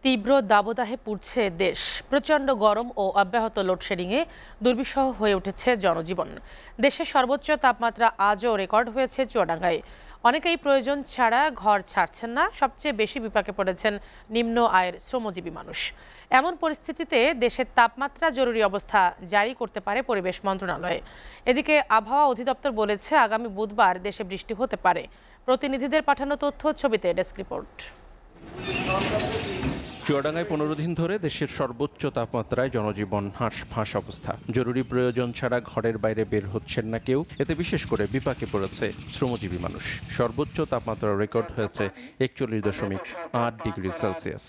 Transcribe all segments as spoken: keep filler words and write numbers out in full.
তীব্র দাবদাহে পুড়ছে দেশ। প্রচণ্ড গরম ও অব্যাহত লোডশেডিংয়ে দুর্বিষহ হয়ে উঠেছে জনজীবন। দেশের সর্বোচ্চ তাপমাত্রা আজও রেকর্ড হয়েছে চুয়াডাঙ্গায়। অনেকেই প্রয়োজন ছাড়া ঘর ছাড়ছেন না। সবচেয়ে বেশি বিপাকে পড়েছেন নিম্ন আয়ের শ্রমজীবী মানুষ। এমন পরিস্থিতিতে দেশের তাপমাত্রা জরুরি অবস্থা জারি করতে পারে পরিবেশ মন্ত্রণালয়। এদিকে আবহাওয়া অধিদপ্তর বলেছে আগামী বুধবার দেশে বৃষ্টি হতে পারে। প্রতিনিধিদের পাঠানো তথ্য ছবিতে ডেস্ক রিপোর্ট। চুয়াডাঙ্গায় পনেরো দিন ধরে দেশের সর্বোচ্চ তাপমাত্রায় জনজীবন হাঁসফাঁস অবস্থা। জরুরি প্রয়োজন ছাড়া ঘরের বাইরে বের হচ্ছেন না কেউ। এতে বিশেষ করে বিপাকে পড়েছে শ্রমজীবী মানুষ। সর্বোচ্চ তাপমাত্রা রেকর্ড হয়েছে একচল্লিশ দশমিক আট ডিগ্রি সেলসিয়াস।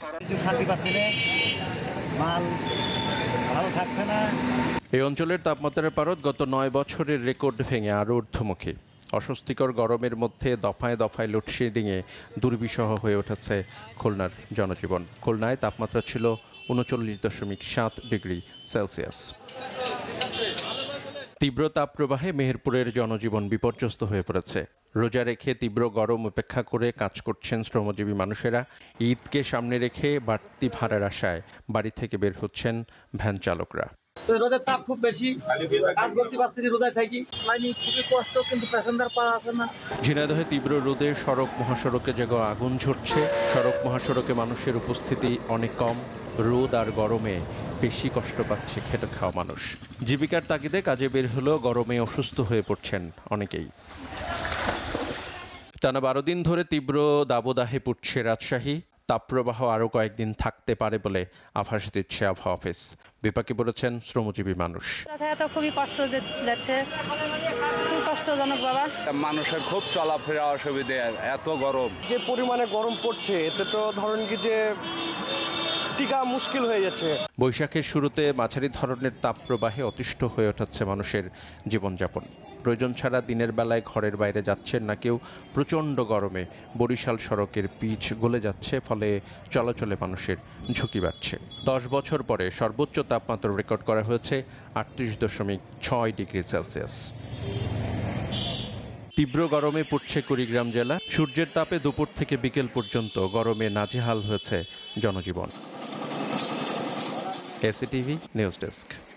এই অঞ্চলের তাপমাত্রার পারদ গত নয় বছরের রেকর্ড ভেঙে আরও ঊর্ধ্বমুখী। অস্বস্তিকর গরমের মধ্যে দফায় দফায় লোডশেডিংয়ে দুর্বিষহ হয়ে উঠেছে খুলনার জনজীবন। খুলনায় তাপমাত্রা ছিল উনচল্লিশ দশমিক সাত ডিগ্রি সেলসিয়াস। তীব্র তাপপ্রবাহে মেহেরপুরের জনজীবন বিপর্যস্ত হয়ে পড়েছে। রোজা রেখে তীব্র গরম উপেক্ষা করে কাজ করছেন শ্রমজীবী মানুষেরা। ঈদকে সামনে রেখে বাড়তি ভাড়ার আশায় বাড়ি থেকে বের হচ্ছেন ভ্যান চালকরা। রোদের তাপ খুব বেশি, কাজ করতে পারছি রোদায় থাকি, খুবই কষ্ট, কিন্তু প্যাসেঞ্জার পাওয়া আসে না। ঝিনাইদহে তীব্র রোদে সড়ক মহাসড়কে জায়গা আগুন ঝরছে। সড়ক মহাসড়কে মানুষের উপস্থিতি অনেক কম। রোদ আর গরমে বেশি কষ্ট পাচ্ছে খেটে খাওয়া মানুষ। জীবিকার তাগিদে কাজে বের হলেও গরমে অসুস্থ হয়ে পড়ছেন অনেকেই। টানা বারো দিন ধরে তীব্র দাবদাহে পুড়ছে রাজশাহী। তাপপ্রবাহ আরও কয়েকদিন থাকতে পারে বলে আভাস দিচ্ছে আবহাওয়া অফিস। বিপাকে পড়েছেন শ্রমজীবী মানুষ। খুবই কষ্ট যাচ্ছে, খুব কষ্টজনক বাবা। মানুষের খুব চলাফেরা অসুবিধে, এত গরম, যে পরিমাণে গরম পড়ছে এতে তো ধরেন কি যে টিকা মুশকিল হয়ে যাচ্ছে। বৈশাখের শুরুতে মাঝারি ধরনের তাপপ্রবাহে অতিষ্ঠ হয়ে ওঠাচ্ছে মানুষের জীবনযাপন। প্রয়োজন ছাড়া দিনের বেলায় ঘরের বাইরে যাচ্ছেন না কেউ। প্রচণ্ড গরমে বরিশাল সড়কের পিচ গলে যাচ্ছে, ফলে চলাচলে মানুষের ঝুঁকি বাড়ছে। দশ বছর পরে সর্বোচ্চ তাপমাত্রা রেকর্ড করা হয়েছে আটত্রিশ দশমিক ছয় ডিগ্রি সেলসিয়াস। তীব্র গরমে পড়ছে কুড়িগ্রাম জেলা। সূর্যের তাপে দুপুর থেকে বিকেল পর্যন্ত গরমে নাজেহাল হয়েছে জনজীবন। SATV news desk.